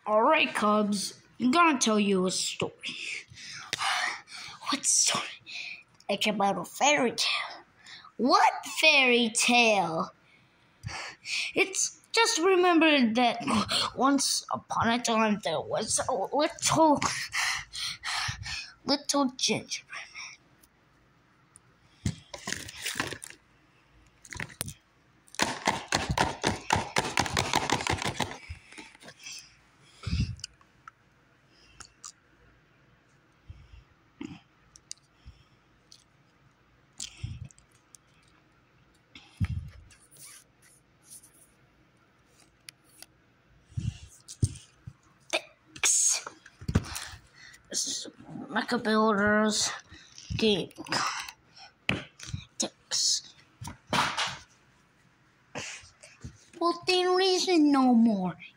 Alright, Cubs, I'm gonna tell you a story. What story? It's about a fairy tale. What fairy tale? It's just remember that once upon a time there was a little gingerbread. This is Mecha Builders game. Ticks. Well, there isn't no more.